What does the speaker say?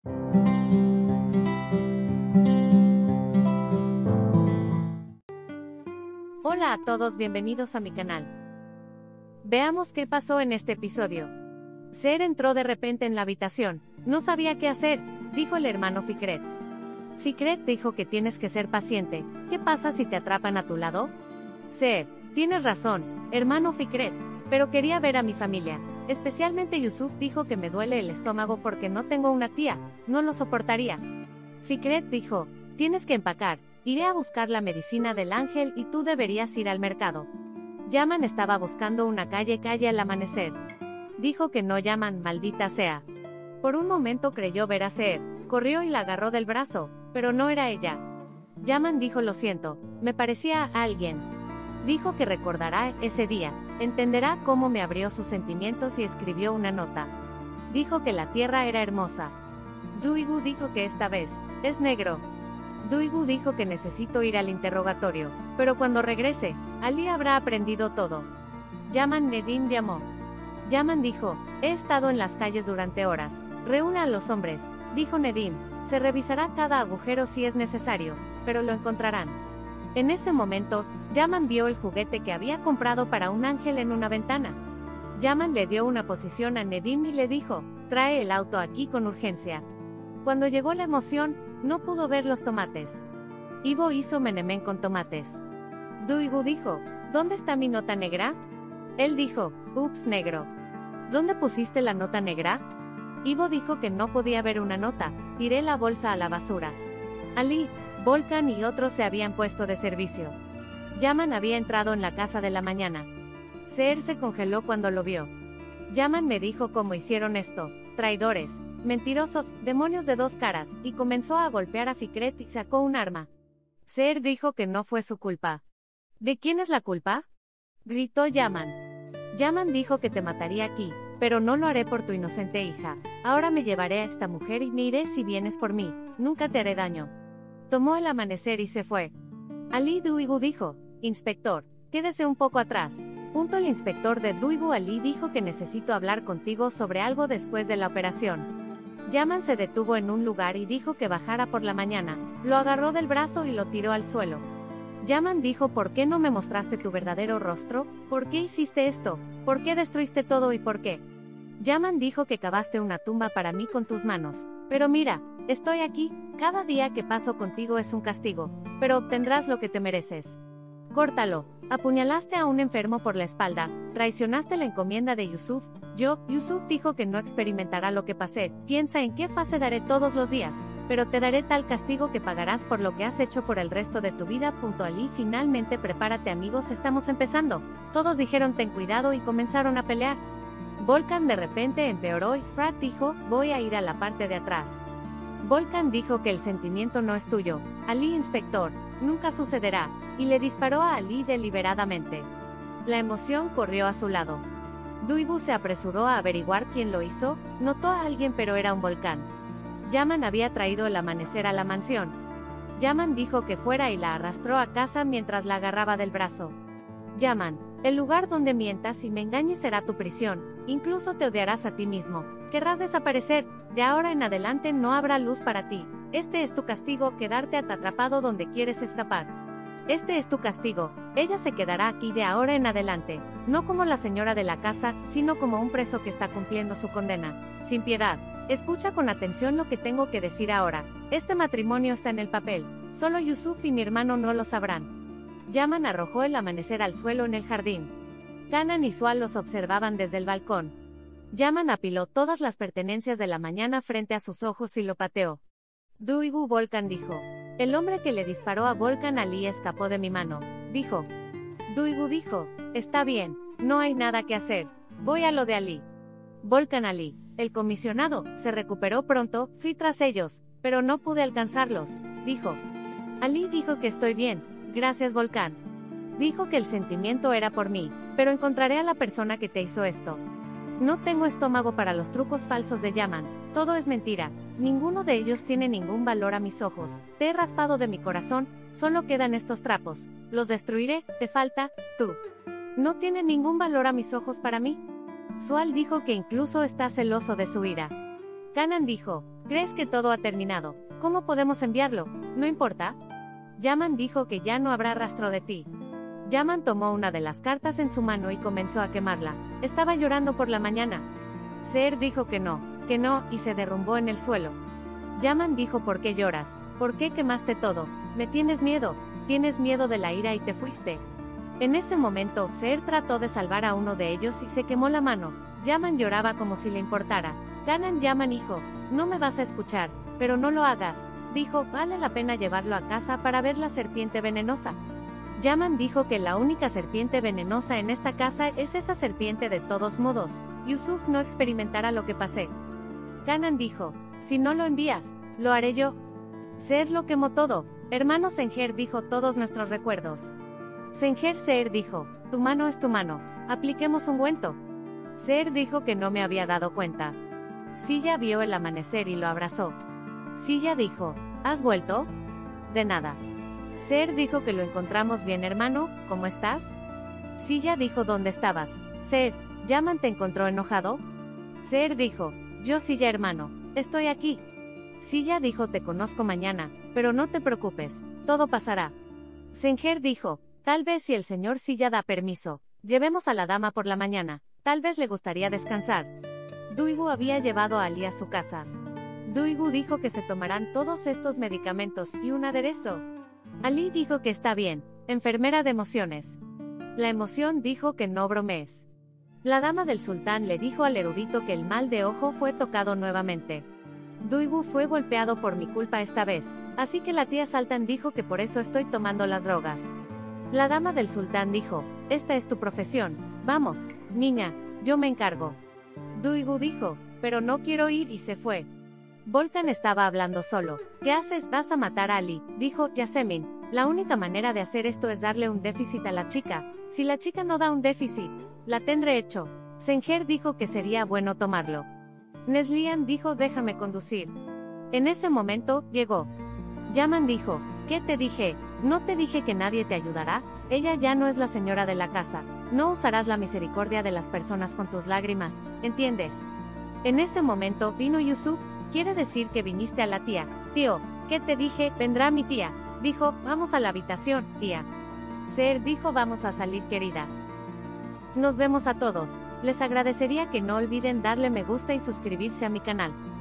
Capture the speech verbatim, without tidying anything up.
Hola a todos, bienvenidos a mi canal. Veamos qué pasó en este episodio. Ser entró de repente en la habitación. No sabía qué hacer, dijo el hermano Fikret. Fikret dijo que tienes que ser paciente. ¿Qué pasa si te atrapan a tu lado? Ser, tienes razón, hermano Fikret, pero quería ver a mi familia. Especialmente Yusuf dijo que me duele el estómago porque no tengo una tía, no lo soportaría. Fikret dijo, tienes que empacar, iré a buscar la medicina del ángel y tú deberías ir al mercado. Yaman estaba buscando una calle calle al amanecer. Dijo que no, Yaman, maldita sea. Por un momento creyó ver a Seher, corrió y la agarró del brazo, pero no era ella. Yaman dijo lo siento, me parecía a alguien. Dijo que recordará ese día, entenderá cómo me abrió sus sentimientos y escribió una nota. Dijo que la tierra era hermosa. Duigu dijo que esta vez, es negro. Duigu dijo que necesito ir al interrogatorio, pero cuando regrese, Ali habrá aprendido todo. Yaman Nedim llamó. Yaman dijo, he estado en las calles durante horas, reúna a los hombres, dijo Nedim, se revisará cada agujero si es necesario, pero lo encontrarán. En ese momento, Yaman vio el juguete que había comprado para un ángel en una ventana. Yaman le dio una posición a Nedim y le dijo, trae el auto aquí con urgencia. Cuando llegó la emoción, no pudo ver los tomates. Ivo hizo menemén con tomates. Duigu dijo, ¿dónde está mi nota negra? Él dijo, ups, negro. ¿Dónde pusiste la nota negra? Ivo dijo que no podía ver una nota, tiré la bolsa a la basura. Ali, Volkan y otros se habían puesto de servicio. Yaman había entrado en la casa de la mañana. Seher se congeló cuando lo vio. Yaman me dijo cómo hicieron esto, traidores, mentirosos, demonios de dos caras, y comenzó a golpear a Fikret y sacó un arma. Seher dijo que no fue su culpa. ¿De quién es la culpa?, gritó Yaman. Yaman dijo que te mataría aquí, pero no lo haré por tu inocente hija. Ahora me llevaré a esta mujer y me iré si vienes por mí, nunca te haré daño. Tomó el amanecer y se fue. Ali Duigu dijo, inspector, quédese un poco atrás. Punto. El inspector de Duigu Ali dijo que necesito hablar contigo sobre algo después de la operación. Yaman se detuvo en un lugar y dijo que bajara por la mañana, lo agarró del brazo y lo tiró al suelo. Yaman dijo, ¿por qué no me mostraste tu verdadero rostro? ¿Por qué hiciste esto? ¿Por qué destruiste todo y por qué? Yaman dijo que cavaste una tumba para mí con tus manos. Pero mira, estoy aquí, cada día que paso contigo es un castigo, pero obtendrás lo que te mereces. Córtalo, apuñalaste a un enfermo por la espalda, traicionaste la encomienda de Yusuf. Yo, Yusuf dijo que no experimentará lo que pasé, piensa en qué fase daré todos los días, pero te daré tal castigo que pagarás por lo que has hecho por el resto de tu vida. Ali, finalmente prepárate amigos, estamos empezando. Todos dijeron ten cuidado y comenzaron a pelear. Volkan de repente empeoró y Frat dijo, voy a ir a la parte de atrás. Volkan dijo que el sentimiento no es tuyo, Ali inspector, nunca sucederá, y le disparó a Ali deliberadamente. La emoción corrió a su lado. Duigu se apresuró a averiguar quién lo hizo, notó a alguien pero era un volcán. Yaman había traído el amanecer a la mansión. Yaman dijo que fuera y la arrastró a casa mientras la agarraba del brazo. Yaman, el lugar donde mientas y me engañes será tu prisión, incluso te odiarás a ti mismo, querrás desaparecer, de ahora en adelante no habrá luz para ti, este es tu castigo, quedarte atrapado donde quieres escapar. Este es tu castigo, ella se quedará aquí de ahora en adelante, no como la señora de la casa, sino como un preso que está cumpliendo su condena, sin piedad. Escucha con atención lo que tengo que decir ahora, este matrimonio está en el papel, solo Yusuf y mi hermano no lo sabrán. Yaman arrojó el amanecer al suelo en el jardín. Kanan y Sual los observaban desde el balcón. Yaman apiló todas las pertenencias de la mañana frente a sus ojos y lo pateó. Duigu Volkan dijo. El hombre que le disparó a Volkan Ali escapó de mi mano, dijo. Duigu dijo, está bien, no hay nada que hacer, voy a lo de Ali. Volkan Ali, el comisionado, se recuperó pronto, fui tras ellos, pero no pude alcanzarlos, dijo. Ali dijo que estoy bien, gracias Volkan. Dijo que el sentimiento era por mí, pero encontraré a la persona que te hizo esto. No tengo estómago para los trucos falsos de Yaman, todo es mentira, ninguno de ellos tiene ningún valor a mis ojos, te he raspado de mi corazón, solo quedan estos trapos, los destruiré, te falta, tú. No tiene ningún valor a mis ojos para mí. Sual dijo que incluso está celoso de su ira. Kanan dijo, ¿Crees que todo ha terminado? ¿Cómo podemos enviarlo? ¿No importa? Yaman dijo que ya no habrá rastro de ti. Yaman tomó una de las cartas en su mano y comenzó a quemarla. Estaba llorando por la mañana. Seher dijo que no, que no, y se derrumbó en el suelo. Yaman dijo: ¿por qué lloras? ¿Por qué quemaste todo? Me tienes miedo, tienes miedo de la ira y te fuiste. En ese momento, Seher trató de salvar a uno de ellos y se quemó la mano. Yaman lloraba como si le importara. Kanan Yaman hijo, no me vas a escuchar, pero no lo hagas. Dijo: vale la pena llevarlo a casa para ver la serpiente venenosa. Yaman dijo que la única serpiente venenosa en esta casa es esa serpiente de todos modos. Yusuf no experimentará lo que pasé. Kanan dijo: si no lo envías, lo haré yo. Seher lo quemó todo. Hermano Senjer dijo: todos nuestros recuerdos. Senjer Seher dijo: tu mano es tu mano, apliquemos ungüento. Seher dijo que no me había dado cuenta. Silla vio el amanecer y lo abrazó. Silla dijo: ¿has vuelto? De nada. Seher dijo que lo encontramos bien hermano, ¿cómo estás? Silla dijo: ¿dónde estabas? Seher, ¿Yaman te encontró enojado? Seher dijo: yo Silla hermano, estoy aquí. Silla dijo: te conozco mañana, pero no te preocupes, todo pasará. Senjer dijo: tal vez si el señor Silla da permiso, llevemos a la dama por la mañana, tal vez le gustaría descansar. Duigu había llevado a Ali a su casa. Duigu dijo que se tomarán todos estos medicamentos y un aderezo. Ali dijo que está bien, enfermera de emociones. La emoción dijo que no bromees. La dama del sultán le dijo al erudito que el mal de ojo fue tocado nuevamente. Duigu fue golpeado por mi culpa esta vez, así que la tía Sultán dijo que por eso estoy tomando las drogas. La dama del sultán dijo: esta es tu profesión, vamos, niña, yo me encargo. Duigu dijo: pero no quiero ir, y se fue. Volkan estaba hablando solo. ¿Qué haces? ¿Vas a matar a Ali? Dijo Yasemin. La única manera de hacer esto es darle un déficit a la chica. Si la chica no da un déficit, la tendré hecho. Senjer dijo que sería bueno tomarlo. Neslihan dijo: déjame conducir. En ese momento, llegó. Yaman dijo: ¿qué te dije? ¿No te dije que nadie te ayudará? Ella ya no es la señora de la casa. No usarás la misericordia de las personas con tus lágrimas, ¿entiendes? En ese momento vino Yusuf. Quiere decir que viniste a la tía. Tío, ¿qué te dije? Vendrá mi tía. Dijo: vamos a la habitación, tía. Seher dijo: vamos a salir, querida. Nos vemos a todos. Les agradecería que no olviden darle me gusta y suscribirse a mi canal.